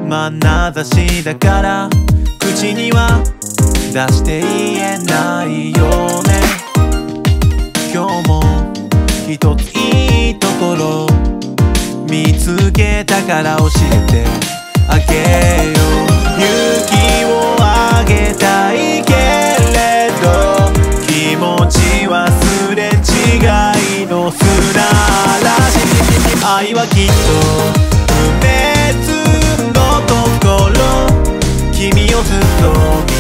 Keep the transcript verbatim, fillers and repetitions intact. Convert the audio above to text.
眼差しだから口には出して言えないよね。今日も一ついいところ見つけたから教えてあげよう。勇気をあげたいけれど気持ち忘れ違いの砂嵐。愛はきっと不滅のところ君をずっと見